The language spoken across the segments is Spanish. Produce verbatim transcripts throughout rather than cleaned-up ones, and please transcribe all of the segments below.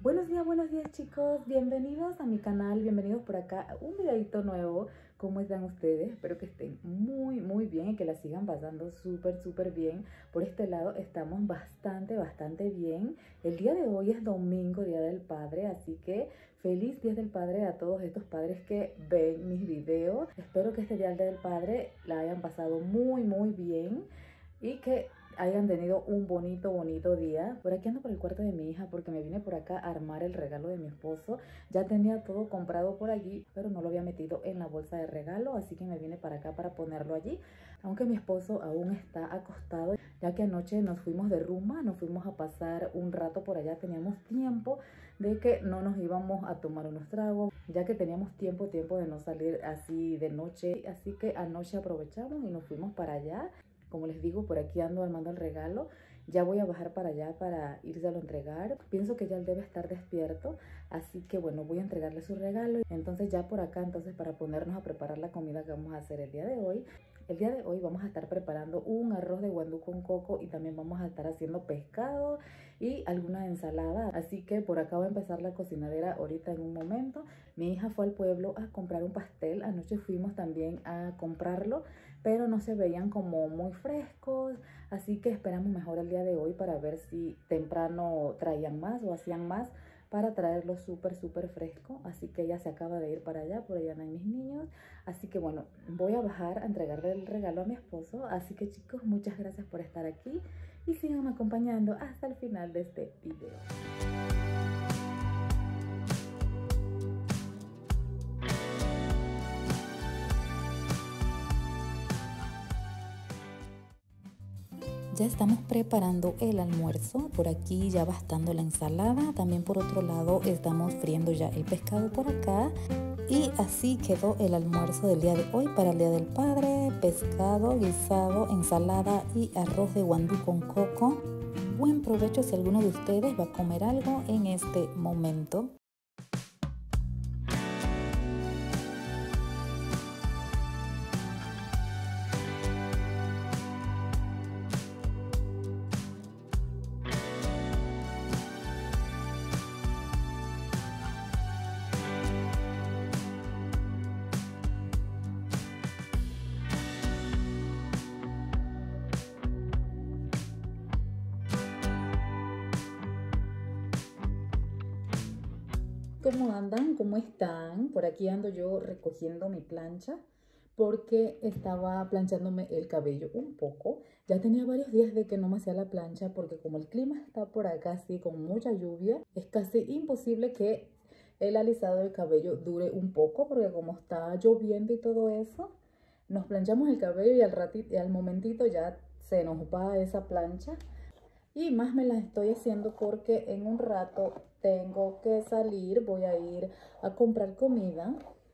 Buenos días, buenos días chicos, bienvenidos a mi canal, bienvenidos por acá a un videito nuevo. ¿Cómo están ustedes? Espero que estén muy muy bien y que la sigan pasando súper súper bien. Por este lado estamos bastante bastante bien. El día de hoy es domingo, Día del Padre, así que feliz Día del Padre a todos estos padres que ven mis videos. Espero que este Día del Padre la hayan pasado muy muy bien y que hayan tenido un bonito, bonito día. Por aquí ando por el cuarto de mi hija porque me vine por acá a armar el regalo de mi esposo. Ya tenía todo comprado por allí, pero no lo había metido en la bolsa de regalo, así que me vine para acá para ponerlo allí. Aunque mi esposo aún está acostado, ya que anoche nos fuimos de rumba, nos fuimos a pasar un rato por allá. Teníamos tiempo de que no nos íbamos a tomar unos tragos, ya que teníamos tiempo, tiempo de no salir así de noche. Así que anoche aprovechamos y nos fuimos para allá. Como les digo, por aquí ando armando el regalo. Ya voy a bajar para allá para irse a lo entregar. Pienso que ya él debe estar despierto, así que bueno, voy a entregarle su regalo. Entonces ya por acá, entonces para ponernos a preparar la comida que vamos a hacer el día de hoy. El día de hoy vamos a estar preparando un arroz de guandú con coco y también vamos a estar haciendo pescado y alguna ensalada. Así que por acá va a empezar la cocinadera ahorita en un momento. Mi hija fue al pueblo a comprar un pastel. Anoche fuimos también a comprarlo, pero no se veían como muy frescos, así que esperamos mejor el día de hoy para ver si temprano traían más o hacían más para traerlo súper súper fresco. Así que ella se acaba de ir para allá, por allá no hay mis niños, así que bueno, voy a bajar a entregarle el regalo a mi esposo. Así que chicos, muchas gracias por estar aquí y sigan acompañando hasta el final de este video. Ya estamos preparando el almuerzo, por aquí ya bastando la ensalada, también por otro lado estamos friendo ya el pescado por acá. Y así quedó el almuerzo del día de hoy para el Día del Padre: pescado, guisado, ensalada y arroz de guandú con coco. Buen provecho si alguno de ustedes va a comer algo en este momento. ¿Cómo andan? ¿Cómo están? Por aquí ando yo recogiendo mi plancha porque estaba planchándome el cabello un poco. Ya tenía varios días de que no me hacía la plancha porque como el clima está por acá así con mucha lluvia, es casi imposible que el alisado del cabello dure un poco porque como está lloviendo y todo eso, nos planchamos el cabello y al ratito y al momentito ya se nos va esa plancha. Y más me la estoy haciendo porque en un rato tengo que salir, voy a ir a comprar comida.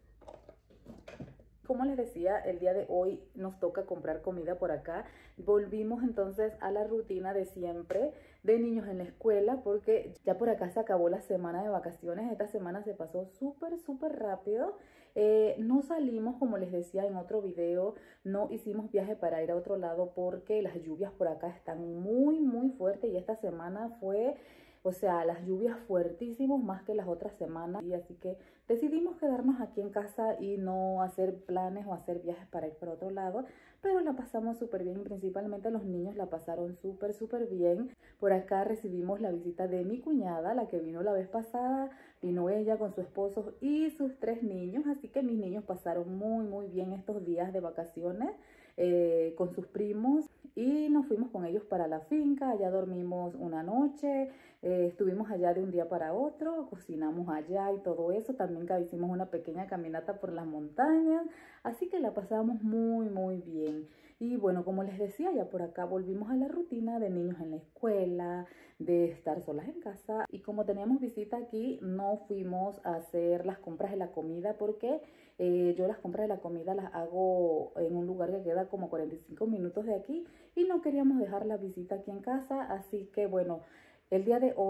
Como les decía, el día de hoy nos toca comprar comida por acá. Volvimos entonces a la rutina de siempre de niños en la escuela porque ya por acá se acabó la semana de vacaciones. Esta semana se pasó súper, súper rápido. Eh, no salimos, como les decía en otro video, no hicimos viaje para ir a otro lado porque las lluvias por acá están muy, muy fuertes y esta semana fue... O sea, las lluvias fuertísimas más que las otras semanas. Y así que decidimos quedarnos aquí en casa y no hacer planes o hacer viajes para ir por otro lado. Pero la pasamos súper bien, principalmente los niños la pasaron súper, súper bien. Por acá recibimos la visita de mi cuñada, la que vino la vez pasada. Vino ella con su esposo y sus tres niños. Así que mis niños pasaron muy, muy bien estos días de vacaciones eh, con sus primos. Y nos fuimos con ellos para la finca, allá dormimos una noche, eh, estuvimos allá de un día para otro, cocinamos allá y todo eso. También hicimos una pequeña caminata por las montañas, así que la pasamos muy muy bien. Y bueno, como les decía, ya por acá volvimos a la rutina de niños en la escuela, de estar solas en casa. Y como teníamos visita aquí, no fuimos a hacer las compras de la comida porque eh, yo las compras de la comida las hago en un lugar que queda como cuarenta y cinco minutos de aquí y no queríamos dejar la visita aquí en casa. Así que bueno, el día de hoy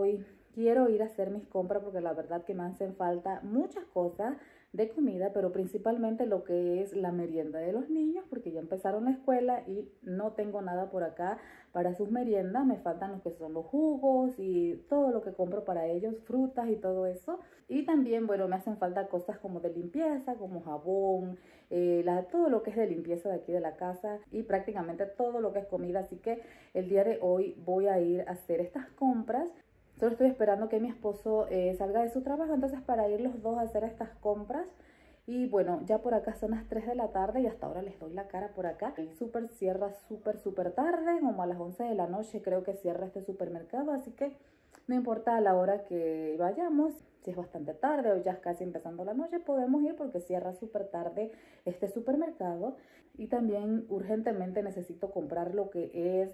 quiero ir a hacer mis compras porque la verdad que me hacen falta muchas cosas de comida, pero principalmente lo que es la merienda de los niños, porque ya empezaron la escuela y no tengo nada por acá para sus meriendas. Me faltan lo que son los jugos y todo lo que compro para ellos, frutas y todo eso. Y también, bueno, me hacen falta cosas como de limpieza, como jabón, eh, la, todo lo que es de limpieza de aquí de la casa y prácticamente todo lo que es comida. Así que el día de hoy voy a ir a hacer estas compras. Solo estoy esperando que mi esposo eh, salga de su trabajo, entonces para ir los dos a hacer estas compras. Y bueno, ya por acá son las tres de la tarde y hasta ahora les doy la cara por acá. El súper cierra súper, súper tarde, como a las once de la noche creo que cierra este supermercado. Así que no importa a la hora que vayamos, si es bastante tarde o ya es casi empezando la noche, podemos ir porque cierra súper tarde este supermercado. Y también urgentemente necesito comprar lo que es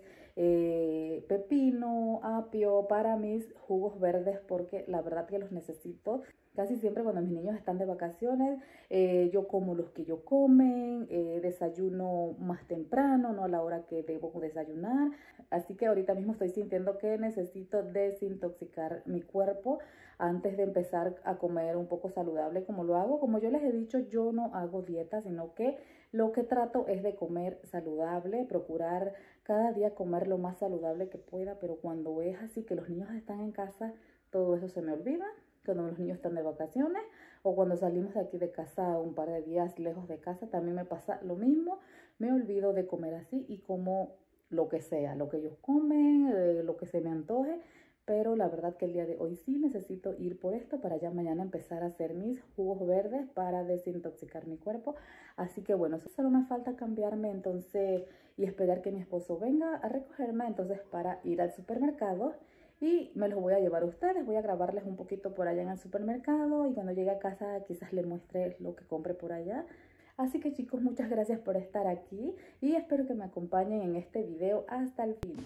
eh, pepino, apio para mis jugos verdes porque la verdad que los necesito. Casi siempre cuando mis niños están de vacaciones, eh, yo como los que yo comen, eh, desayuno más temprano, no a la hora que debo desayunar. Así que ahorita mismo estoy sintiendo que necesito desintoxicar mi cuerpo antes de empezar a comer un poco saludable como lo hago. Como yo les he dicho, yo no hago dieta, sino que lo que trato es de comer saludable, procurar cada día comer lo más saludable que pueda, pero cuando es así que los niños están en casa, todo eso se me olvida. Cuando los niños están de vacaciones o cuando salimos de aquí de casa un par de días lejos de casa, también me pasa lo mismo. Me olvido de comer así y como lo que sea, lo que ellos comen, eh, lo que se me antoje. Pero la verdad que el día de hoy sí necesito ir por esto para ya mañana empezar a hacer mis jugos verdes para desintoxicar mi cuerpo. Así que bueno, solo me falta cambiarme entonces y esperar que mi esposo venga a recogerme entonces para ir al supermercado. Y me los voy a llevar a ustedes, voy a grabarles un poquito por allá en el supermercado y cuando llegue a casa quizás les muestre lo que compre por allá. Así que chicos, muchas gracias por estar aquí y espero que me acompañen en este video hasta el fin.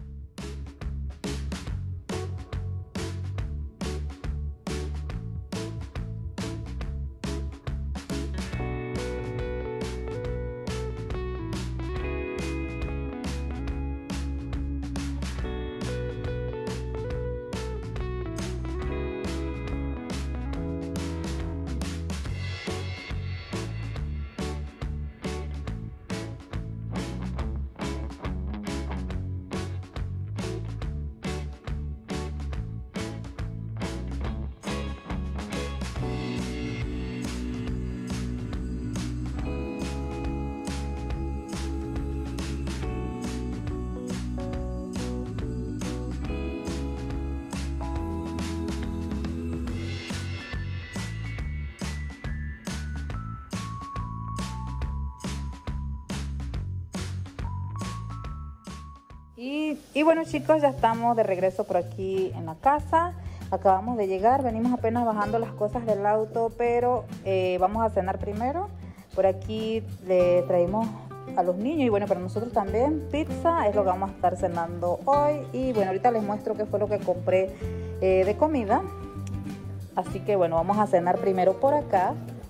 Y, y bueno chicos, ya estamos de regreso por aquí en la casa. Acabamos de llegar, venimos apenas bajando las cosas del auto, pero eh, vamos a cenar primero. Por aquí le traemos a los niños y bueno, para nosotros también pizza, es lo que vamos a estar cenando hoy. Y bueno, ahorita les muestro qué fue lo que compré eh, de comida. Así que bueno, vamos a cenar primero por acá.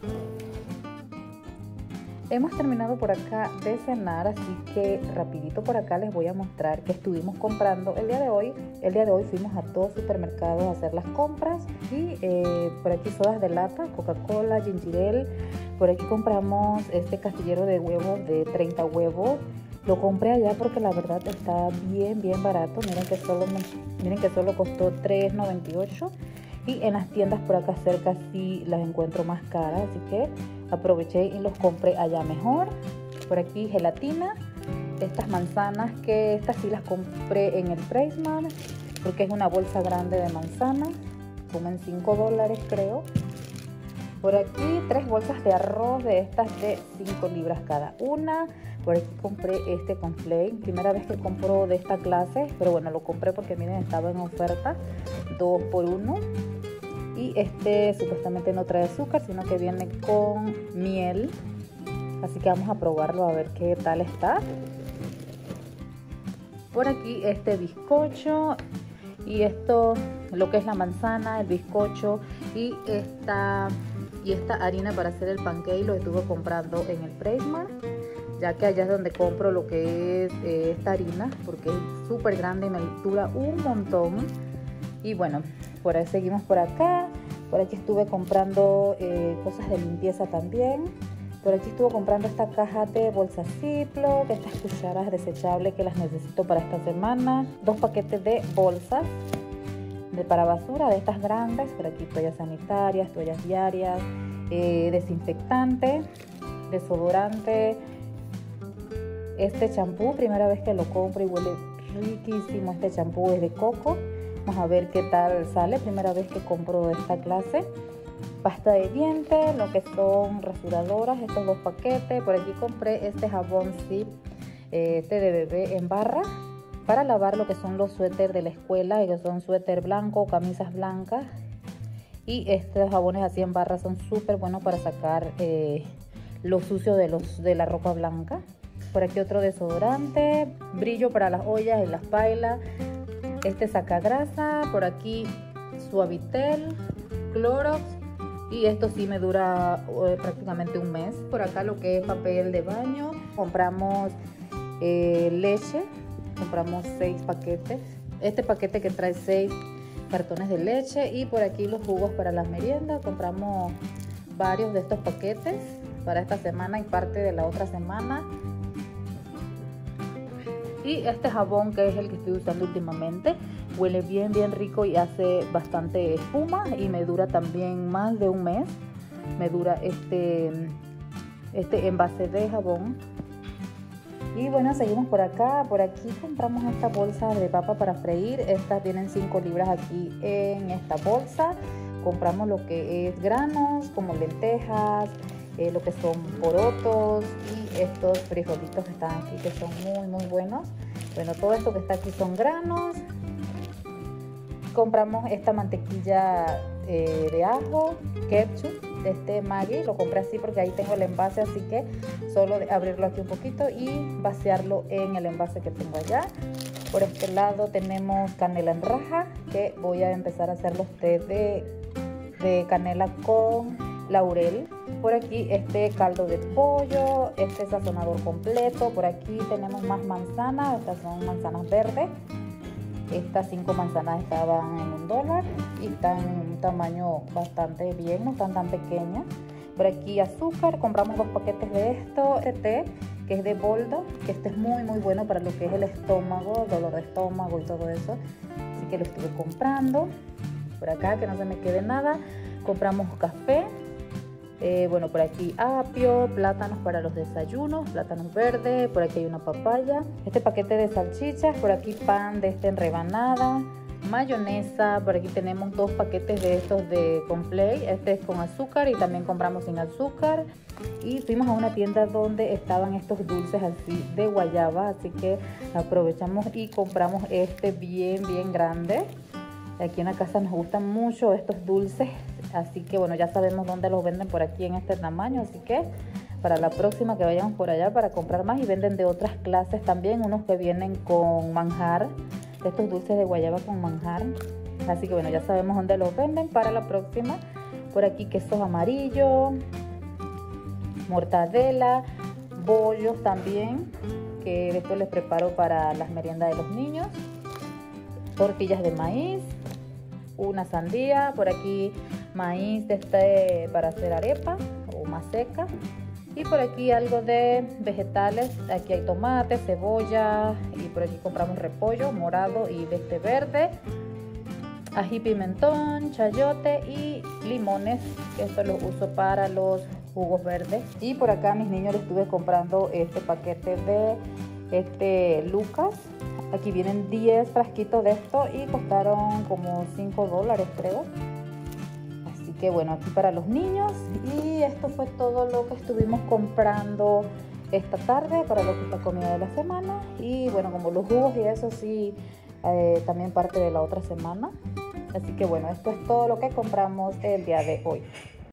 Hemos terminado por acá de cenar, así que rapidito por acá les voy a mostrar que estuvimos comprando el día de hoy. El día de hoy fuimos a dos supermercados a hacer las compras y eh, por aquí sodas de lata, Coca-Cola, ginger ale. Por aquí compramos este castillero de huevos de treinta huevos. Lo compré allá porque la verdad está bien, bien barato. Miren que solo, miren que solo costó tres noventa y ocho. Y en las tiendas por acá cerca sí las encuentro más caras, así que aproveché y los compré allá mejor. Por aquí gelatina, estas manzanas que estas sí las compré en el Pressmart porque es una bolsa grande de manzanas, como en cinco dólares creo. Por aquí tres bolsas de arroz de estas de cinco libras cada una. Por aquí compré este cornflake, primera vez que compro de esta clase, pero bueno, lo compré porque miren, estaba en oferta, dos por uno. Y este supuestamente no trae azúcar, sino que viene con miel. Así que vamos a probarlo a ver qué tal está. Por aquí este bizcocho y esto, lo que es la manzana, el bizcocho y esta, y esta harina para hacer el pancake lo estuve comprando en el Pressmart, ya que allá es donde compro lo que es eh, esta harina, porque es súper grande y me dura un montón. Y bueno, por ahí seguimos por acá. Por aquí estuve comprando eh, cosas de limpieza también. Por aquí estuve comprando esta caja de bolsas Ziploc, estas cucharas desechables que las necesito para esta semana. Dos paquetes de bolsas de para basura, de estas grandes. Por aquí toallas sanitarias, toallas diarias, eh, desinfectante, desodorante. Este champú, primera vez que lo compro y huele riquísimo. Este champú es de coco. Vamos a ver qué tal sale. Primera vez que compro de esta clase. Pasta de dientes, lo que son rasuradoras, estos dos paquetes. Por aquí compré este jabón Zip, eh, este de bebé en barra, para lavar lo que son los suéteres de la escuela, que son suéter blanco, camisas blancas. Y estos jabones así en barra son súper buenos para sacar eh, lo sucio de, los, de la ropa blanca. Por aquí otro desodorante, brillo para las ollas y las pailas. Este saca grasa. Por aquí Suavitel, Clorox. Y esto sí me dura eh, prácticamente un mes. Por acá lo que es papel de baño. Compramos eh, leche. Compramos seis paquetes. Este paquete que trae seis cartones de leche. Y por aquí los jugos para las meriendas. Compramos varios de estos paquetes para esta semana y parte de la otra semana. Y este jabón, que es el que estoy usando últimamente, huele bien bien rico y hace bastante espuma y me dura también más de un mes. Me dura este, este envase de jabón. Y bueno, seguimos por acá. Por aquí compramos esta bolsa de papa para freír. Estas vienen cinco libras aquí en esta bolsa. Compramos lo que es granos, como lentejas, eh, lo que son porotos y estos frijolitos que están aquí, que son muy muy buenos. Bueno, todo esto que está aquí son granos. Compramos esta mantequilla eh, de ajo, ketchup, de este Maggi. Lo compré así porque ahí tengo el envase, así que solo de abrirlo aquí un poquito y vaciarlo en el envase que tengo allá. Por este lado tenemos canela en raja, que voy a empezar a hacer los té de, de canela con laurel. Por aquí este caldo de pollo, este sazonador completo. Por aquí tenemos más manzanas, estas son manzanas verdes. Estas cinco manzanas estaban en un dólar y están en un tamaño bastante bien, no están tan pequeñas. Por aquí azúcar, compramos dos paquetes de esto, este té que es de boldo, que este es muy muy bueno para lo que es el estómago, dolor de estómago y todo eso. Así que lo estuve comprando. Por acá, que no se me quede nada, compramos café. Eh, bueno, por aquí apio, plátanos para los desayunos, plátanos verdes, por aquí hay una papaya, este paquete de salchichas, por aquí pan de este en rebanada, mayonesa, por aquí tenemos dos paquetes de estos de Conflay, este es con azúcar y también compramos sin azúcar. Y fuimos a una tienda donde estaban estos dulces así de guayaba, así que aprovechamos y compramos este bien bien grande. Aquí en la casa nos gustan mucho estos dulces, así que bueno, ya sabemos dónde los venden por aquí en este tamaño, así que para la próxima que vayamos por allá para comprar más. Y venden de otras clases también, unos que vienen con manjar, estos dulces de guayaba con manjar, así que bueno, ya sabemos dónde los venden para la próxima. Por aquí quesos amarillos, mortadela, bollos también, que esto les preparo para las meriendas de los niños, tortillas de maíz, una sandía, por aquí maíz de este para hacer arepa o maseca, y por aquí algo de vegetales. Aquí hay tomate, cebolla, y por aquí compramos repollo morado y de este verde, ají, pimentón, chayote y limones, que esto lo uso para los jugos verdes. Y por acá a mis niños les estuve comprando este paquete de este Lucas. Aquí vienen diez frasquitos de esto y costaron como cinco dólares, creo. Así que bueno, aquí para los niños. Y esto fue todo lo que estuvimos comprando esta tarde para lo que es la comida de la semana. Y bueno, como los jugos y eso sí, eh, también parte de la otra semana. Así que bueno, esto es todo lo que compramos el día de hoy.